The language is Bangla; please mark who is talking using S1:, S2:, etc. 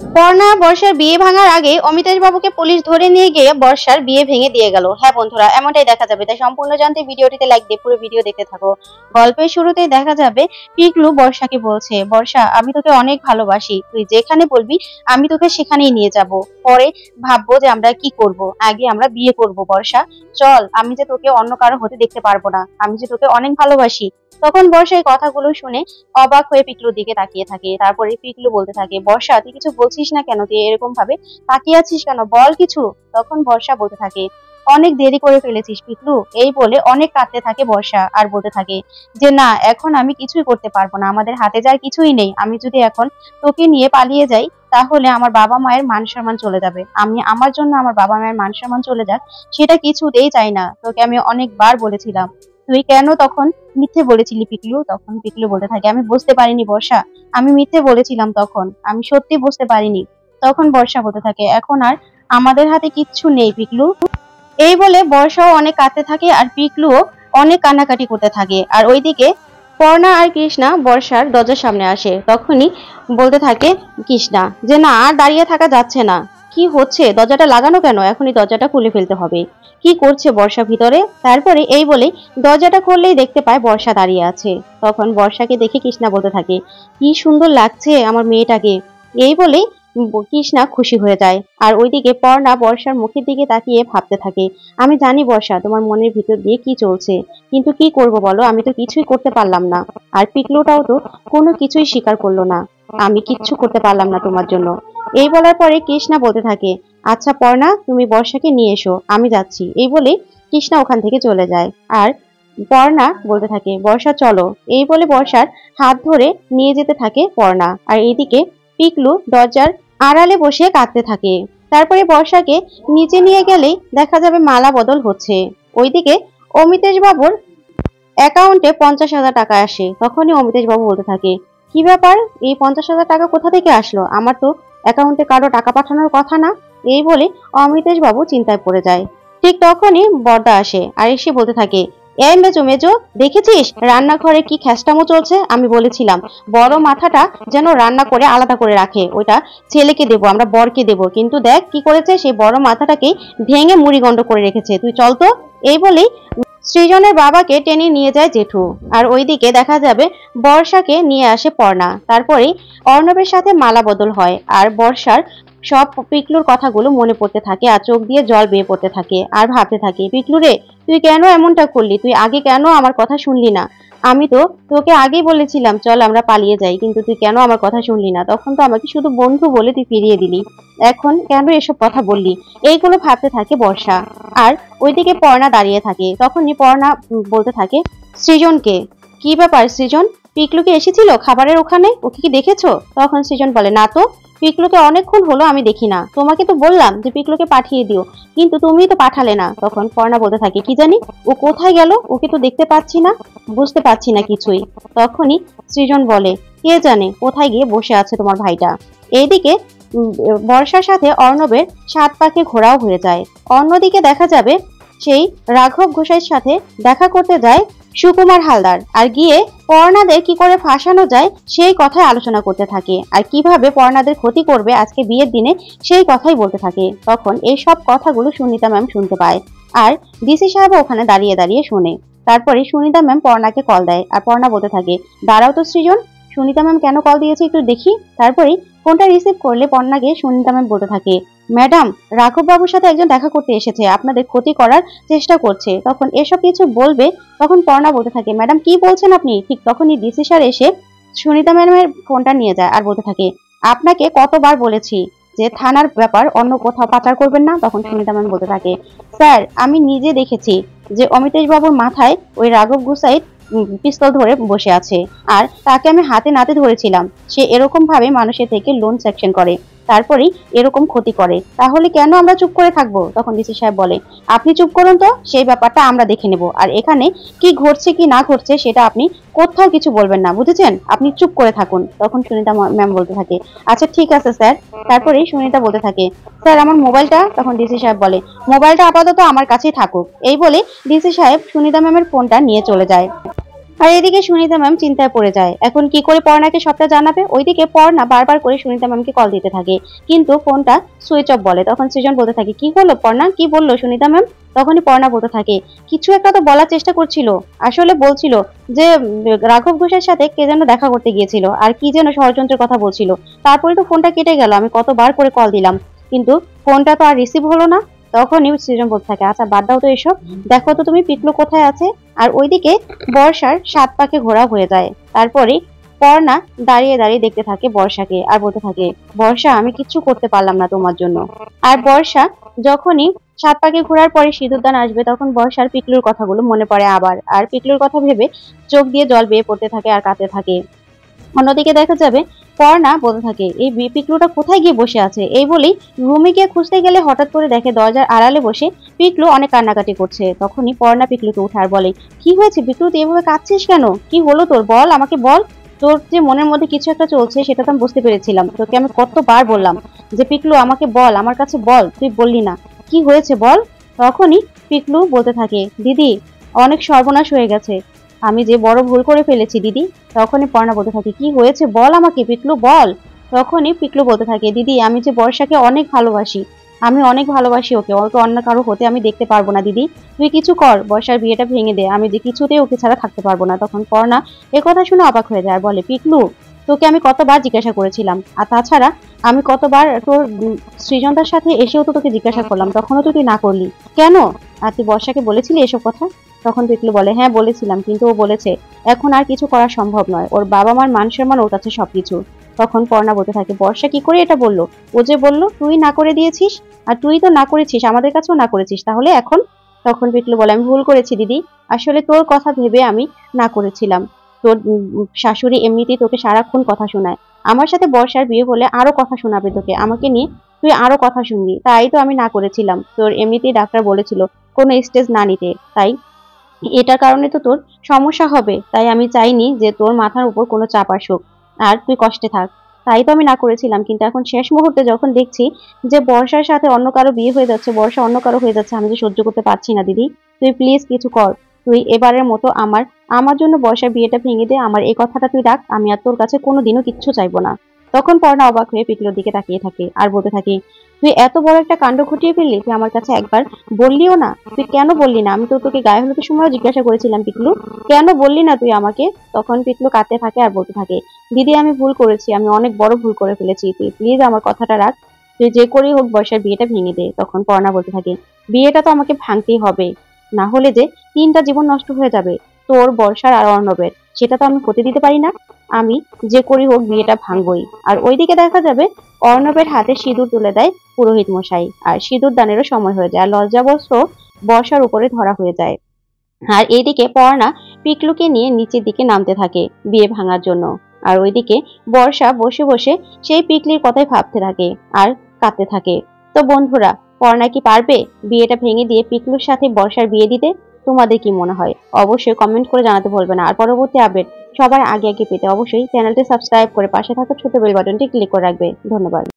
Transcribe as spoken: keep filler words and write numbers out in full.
S1: পর্ণা বর্ষার বিয়ে ভাঙার আগে অমিতেশ বাবুকে পুলিশ ধরে নিয়ে গিয়ে বর্ষার বিয়ে ভেঙে দিয়ে গেল। হ্যাঁ বন্ধুরা, এমনটাই দেখা যাবে। তাই সম্পূর্ণ জানতে ভিডিওটিতে লাইক দিয়ে পুরো ভিডিও দেখতে থাকো। গল্পের শুরুতেই দেখা যাবে পিকলু বর্ষাকে বলছে, বর্ষা আমি তোকে অনেক ভালোবাসি, তুই যেখানে বলবি আমি তোকে সেখানেই নিয়ে যাব। পরে ভাববো যে আমরা কি করব, আগে আমরা বিয়ে করব। বর্ষা চল, আমি যে তোকে অন্য কারো হতে দেখতে পারবো না, আমি যে তোকে অনেক ভালোবাসি। তখন বর্ষা এই কথাগুলো শুনে অবাক হয়ে পিকলুর দিকে তাকিয়ে থাকে। তারপরে পিকলু বলতে থাকে, বর্ষা তুই কিছু বলছিস না কেন, তুই এরকম ভাবে তাকিয়ে আছিস কেন, বল কিছু। তখন বর্ষা বলতে থাকে, অনেক দেরি করে ফেলেছিস পিকলু। এই বলে অনেক কাঁদতে থাকে বর্ষা, আর বলতে থাকে যে না, এখন আমি কিছুই করতে পারবো না, আমাদের হাতে যার কিছুই নেই। আমি যদি এখন তোকে নিয়ে পালিয়ে যাই তাহলে আমার বাবা মায়ের মান সম্মান চলে যাবে। আমি আমার জন্য আমার বাবা মায়ের মান সম্মান চলে যাক, সেটা কিছুতেই চাই না। তোকে আমি অনেকবার বলেছিলাম, তুই কেন তখন মিথ্যে বলেছিলি পিকলু। তখন পিকলু বলতে থাকে, আমি বুঝতে পারিনি বর্ষা, আমি মিথ্যে বলেছিলাম, তখন আমি সত্যি বুঝতে পারিনি। তখন বর্ষা বলতে থাকে, এখন আর আমাদের হাতে কিচ্ছু নেই পিকলু। এই বলে বর্ষাও অনেক কাঁদতে থাকে আর পিকলুও অনেক কান্নাকাটি করতে থাকে। আর ওইদিকে পর্ণা আর কৃষ্ণা বর্ষার দরজার সামনে আসে। তখনই বলতে থাকে কৃষ্ণা যে না, আর দাঁড়িয়ে থাকা যাচ্ছে না, কি হচ্ছে, দরজাটা লাগানো কেন, এখনই দরজাটা খুলে ফেলতে হবে। কি করছে বর্ষা ভিতরে। তারপরে এই বলে দরজাটা খুললেই দেখতে পায় বর্ষা দাঁড়িয়ে আছে। তখন বর্ষাকে দেখে কৃষ্ণা বলতে থাকে, কি সুন্দর লাগছে আমার মেয়েটাকে। এই বলেই কৃষ্ণা খুশি হয়ে যায়। আর ওইদিকে পর্ণা বর্ষার মুখের দিকে তাকিয়ে ভাবতে থাকে, আমি জানি বর্ষা তোমার মনের ভিতর দিয়ে কি চলছে, কিন্তু কি করব বলো, আমি তো কিছুই করতে পারলাম না। আর পিকলুটাও তো কোনো কিছুই স্বীকার করলো না, আমি কিচ্ছু করতে পারলাম না তোমার জন্য। এই বলার পরে কৃষ্ণা বলতে থাকে, আচ্ছা পর্ণা তুমি বর্ষাকে নিয়ে এসো, আমি যাচ্ছি। এই বলে কৃষ্ণা ওখান থেকে চলে যায়। আর পর্ণা বলতে থাকে, বর্ষা চলো। এই বলে বর্ষার হাত ধরে নিয়ে যেতে থাকে পর্ণা। আর এইদিকে পিকলু দরজার আড়ালে বসে কাঁদতে থাকে। তারপরে বর্ষাকে নিচে নিয়ে গেলেই দেখা যাবে মালা বদল হচ্ছে। ওইদিকে অমিতেশ বাবুর অ্যাকাউন্টে পঞ্চাশ হাজার টাকা আসে। তখনই অমিতেশ বাবু বলতে থাকে, কি ব্যাপার, এই পঞ্চাশ হাজার টাকা কোথা থেকে আসলো, আমার তো অ্যাকাউন্টে কারো টাকা পাঠানোর কথা না। এই বলে অমিতেশ বাবু চিন্তায় পড়ে যায়। ঠিক তখনই বর্দা আসে আর এসে বলতে থাকে, এই মেজো মেজো, দেখেছিস রান্নাঘরে কি খ্যাস্টামো চলছে, আমি বলেছিলাম বড় মাথাটা যেন রান্না করে আলাদা করে রাখে, ওইটা ছেলেকে দেবো, আমরা বরকে দেবো, কিন্তু দেখ কি করেছে, সেই বড় মাথাটাকে ভেঙে মুড়িগন্ড করে রেখেছে, তুই চল তো। এই বলেই সৃজনের বাবাকে টেনে নিয়ে যায় জেঠু। আর ওইদিকে দেখা যাবে বর্ষাকে নিয়ে আসে পর্ণা। তারপরে অর্ণবের সাথে মালা বদল হয় আর বর্ষার সব পিকলুর কথাগুলো মনে পড়তে থাকে আর চোখ দিয়ে জল বেয়ে পড়তে থাকে। আর ভাবতে থাকে, পিকলু রে তুই কেন এমনটা করলি, তুই আগে কেন আমার কথা শুনলি না, আমি তো তোকে আগেই বলেছিলাম চল আমরা পালিয়ে যাই, কিন্তু তুই কেন আমার কথা শুনলি না, তখন তো আমাকে শুধু বন্ধু বলে তুই ফিরিয়ে দিলি, এখন কেন এসব কথা বললি। এইগুলো ভাবতে থাকে বর্ষা। আর ওইদিকে পর্ণা দাঁড়িয়ে থাকে। তখনই পর্ণা বলতে থাকে সৃজনকে, কি ব্যাপার সৃজন, পিকলুকে এসেছিল খাবারের ওখানে, ওকে কি দেখেছো। তখন সৃজন বলে, না তো, পিকলুকে অনেকক্ষণ হলো আমি দেখি না, তোমাকে তো বললাম যে পিকলুকে পাঠিয়ে দিও, কিন্তু তুমি তো পাঠালে না। তখন পর্ণা বলতে থাকে, কি জানি ও কোথায় গেল, ওকে তো দেখতে পাচ্ছি না, বুঝতে পারছি না কিছুই। তখনই সৃজন বলে, কে জানে কোথায় গিয়ে বসে আছে তোমার ভাইটা। এইদিকে বর্ষার সাথে অর্ণবের সাত পাখি ঘোরাও হয়ে যায়। অন্যদিকে দেখা যাবে সেই রাঘব ঘোষের সাথে দেখা করতে যায় সুকুমার হালদার, আর গিয়ে পর্ণাদের কি করে ফাঁসানো যায় সেই কথাই আলোচনা করতে থাকে, আর কিভাবে পর্ণাদের ক্ষতি করবে আজকে বিয়ের দিনে সেই কথাই বলতে থাকে। তখন এই সব কথাগুলো সুনিতা ম্যাম শুনতে পায় আর ডিসি সাহেব ওখানে দাঁড়িয়ে দাঁড়িয়ে শোনে। তারপরে সুনিতা ম্যাম পর্ণাকে কল দেয় আর পর্ণা বলতে থাকে, দাঁড়াও তো সৃজন, সুনিতা ম্যাম কেন কল দিয়েছে একটু দেখি। তারপরে ফোনটা রিসিভ করলে পর্ণাকে সুনিতা ম্যাম বলতে থাকে, ম্যাডাম রাঘব বাবুর সাথে একজন দেখা করতে এসেছে, আপনাদের ক্ষতি করার চেষ্টা করছে। তখন এসব কিছু বলবে, তখন পর্ণা বলতে থাকে, ম্যাডাম কি বলছেন আপনি। ঠিক তখনই ডিসি স্যার এসে সুনিতা ম্যাডামের ফোনটা নিয়ে যায় আর বলতে থাকে, আপনাকে কতবার বলেছি যে থানার ব্যাপার অন্য কোথাও পাচার করবেন না। তখন সুনিতা ম্যাম বলতে থাকে, স্যার আমি নিজে দেখেছি যে অমিতেশ বাবুর মাথায় ওই রাঘব গুসাই পিস্তল ধরে বসে আছে, আর তাকে আমি হাতে নাতে ধরেছিলাম, সে এরকম ভাবে মানুষের থেকে লোন সেকশন করে, তারপরেই এরকম ক্ষতি করে, তাহলে কেন আমরা চুপ করে থাকবো। তখন ডিসি সাহেব বলে, আপনি চুপ করুন তো, সেই ব্যাপারটা আমরা দেখে নেব, আর এখানে কি ঘটছে কি না ঘটছে সেটা আপনি কোথাও কিছু বলবেন না, বুঝেছেন, আপনি চুপ করে থাকুন। তখন সুনিতা ম্যাম বলতে থাকে, আচ্ছা ঠিক আছে স্যার। তারপরেই সুনিতা বলতে থাকে, স্যার আমার মোবাইলটা। তখন ডিসি সাহেব বলে, মোবাইলটা আপাতত আমার কাছেই থাকুক। এই বলে ডিসি সাহেব সুনিতা ম্যামের ফোনটা নিয়ে চলে যায়। আর এদিকে সুনিতা ম্যাম চিন্তায় পড়ে যায়, এখন কি করে পর্ণাকে সবটা জানাবে। ওইদিকে পর্ণা বারবার করে সুনিতা ম্যামকে কল দিতে থাকে, কিন্তু ফোনটা সুইচ অফ বলে। তখন সৃজন বলতে থাকে, কি হলো পর্ণা, কি বললো সুনিতা ম্যাম? তখনই পর্ণা বলতে থাকে, কিছু একটা তো বলার চেষ্টা করছিল, আসলে বলছিল যে রাঘব ঘোষের সাথে কে যেন দেখা করতে গিয়েছিল আর কি যেন ষড়যন্ত্রের কথা বলছিল। তারপরে তো ফোনটা কেটে গেল, আমি কতবার করে কল দিলাম কিন্তু ফোনটা তো আর রিসিভ হলো না। তখনই সৃজন বলতে থাকে, আচ্ছা বাদ দাও তো এসব, দেখো তো তুমি পিকলু কোথায় আছে। আর ওইদিকে বর্ষার সাত পাকে ঘোরা হয়ে যায়। তারপরে পর্ণা দাঁড়িয়ে দাঁড়িয়ে দেখতে থাকে বর্ষাকে আর বলতে থাকে, বর্ষা আমি কিচ্ছু করতে পারলাম না তোমার জন্য। আর বর্ষা যখনই সাত পাকে ঘোরার পরে সিঁদুরদান আসবে, তখন বর্ষার পিকলুর কথাগুলো মনে পড়ে আবার, আর পিকলুর কথা ভেবে চোখ দিয়ে জল বেয়ে পড়তে থাকে আর কাঁদতে থাকে। অন্যদিকে দেখা যাবে পর্ণা বলতে থাকে, এই পিকলুটা কোথায় গিয়ে বসে আছে। এই বলেই রুমে গিয়ে খুঁজতে গেলে হঠাৎ করে দেখে দরজার আড়ালে বসে পিকলু অনেক কান্নাকাটি করছে। তখনই পর্ণা পিকলুকে উঠে আর বলে, কি হয়েছে পিকলু, তুই এভাবে কাঁদছিস কেন, কি হলো তোর, বল আমাকে বল। তোর যে মনের মধ্যে কিছু একটা চলছে সেটা তো আমি বুঝতে পেরেছিলাম, তোকে আমি কতবার বললাম যে পিকলু আমাকে বল, আমার কাছে বল, তুই বললি না, কি হয়েছে বল। তখনই পিকলু বলতে থাকে, দিদি অনেক সর্বনাশ হয়ে গেছে, আমি যে বড় ভুল করে ফেলেছি দিদি। তখনই পর্ণা বলতে থাকে, কি হয়েছে বল আমাকে পিকলু বল। তখনই পিকলু বলতে থাকে, দিদি আমি যে বর্ষাকে অনেক ভালোবাসি, আমি অনেক ভালোবাসি ওকে, ওকে অন্য কারো হতে আমি দেখতে পারবো না দিদি, তুই কিছু কর, বর্ষার বিয়েটা ভেঙে দে, আমি যে কিছুতেই ওকে ছাড়া থাকতে পারবো না। তখন পর্ণা এ কথা শুনে অবাক হয়ে যায় আর বলে, পিকলু তোকে আমি কতবার জিজ্ঞাসা করেছিলাম, আর তাছাড়া আমি কতবার তোর সৃজনতার সাথে এসেও তো তোকে জিজ্ঞাসা করলাম, তখনও তো তুই না করলি কেন, আর তুই বর্ষাকে বলেছিলি এসব কথা। তখন পিকলু বলে, হ্যাঁ বলেছিলাম, কিন্তু ও বলেছে এখন আর কিছু করা সম্ভব নয়, ওর বাবা মার মান সম্মান ওর কাছে সবকিছু। তখন পর্ণা বলতে থাকে, বর্ষা কি করে এটা বললো, ও যে বললো তুই না করে দিয়েছিস, আর তুই তো না করেছিস, আমাদের কাছেও না করেছিস, তাহলে এখন। তখন পিকলু বলে, আমি ভুল করেছি দিদি, আসলে তোর কথা ভেবে আমি না করেছিলাম, তোর শাশুড়ি এমনিতেই তোকে সারাক্ষণ কথা শোনায়, আমার সাথে বর্ষার বিয়ে হলে আরো কথা শোনাবে তোকে, আমাকে নিয়ে তুই আরো কথা শুনবি, তাই তো আমি না করেছিলাম, তোর এমনিতেই ডাক্তার বলেছিল কোনো স্টেজ না নিতে, তাই এটার কারণে তো তোর সমস্যা হবে, তাই আমি চাইনি যে তোর মাথার উপর কোনো চাপ আসুক আর তুই কষ্টে থাক, তাই তো আমি না করেছিলাম। কিন্তু এখন শেষ মুহূর্তে যখন দেখছি যে বর্ষার সাথে অন্য কারো বিয়ে হয়ে যাচ্ছে, বর্ষা অন্য কারো হয়ে যাচ্ছে, আমি যে সহ্য করতে পারছি না দিদি, তুই প্লিজ কিছু কর, তুই এবারের মতো আমার আমার জন্য বর্ষার বিয়েটা ভেঙে দে, আমার এই কথাটা তুই রাখ, আমি আর তোর কাছে কোনোদিনও কিচ্ছু চাইবো না। তখন পর্ণা অবাক হয়ে পিকলুর দিকে তাকিয়ে থাকে আর বলতে থাকে, তুই এত বড় একটা কাণ্ড ঘটিয়ে ফেললি, তুই আমার কাছে একবার বললিও না, তুই কেন বললি না, আমি তো তোকে গায়ে হলুদের সময় জিজ্ঞাসা করেছিলাম পিকলু, কেন বললি না তুই আমাকে। তখন পিকলু কাঁদতে থাকে আর বলতে থাকে, দিদি আমি ভুল করেছি, আমি অনেক বড় ভুল করে ফেলেছি, তুই প্লিজ আমার কথাটা রাখ, তুই যে করেই হোক বর্ষার বিয়েটা ভেঙে দে। তখন পর্ণা বলতে থাকে, বিয়েটা তো আমাকে ভাঙতেই হবে, না হলে যে তিনটা জীবন নষ্ট হয়ে যাবে, তোর বর্ষার আর অর্ণবের, সেটা তো আমি হতে দিতে পারি না, আমি যে করি হোক বিয়েটা ভাঙবই। আর ওইদিকে দেখা যাবে অর্ণবের হাতে সিঁদুর তুলে দেয় পুরোহিত মশাই, আর সিঁদুর দানেরও সময় হয়ে যায়, আর লজ্জাবস্ত্র বর্ষার উপরে ধরা হয়ে যায়। আর এইদিকে পর্ণা পিকলুকে নিয়ে নিচের দিকে নামতে থাকে বিয়ে ভাঙার জন্য, আর ওইদিকে বর্ষা বসে বসে সেই পিকলির কথাই ভাবতে থাকে আর কাঁদতে থাকে। তো বন্ধুরা, পর্ণা কি পারবে বিয়েটা ভেঙে দিয়ে পিকলুর সাথে বর্ষার বিয়ে দিতে? তোমাদের কি মনে হয় অবশ্যই কমেন্ট করে জানাতে ভুলবে না। আর পরবর্তী আপডেট সবার আগে আগে পেতে অবশ্যই চ্যানেলটি সাবস্ক্রাইব করে পাশে থাকা ছোট বেল বাটনটি ক্লিক করে রাখবে। ধন্যবাদ।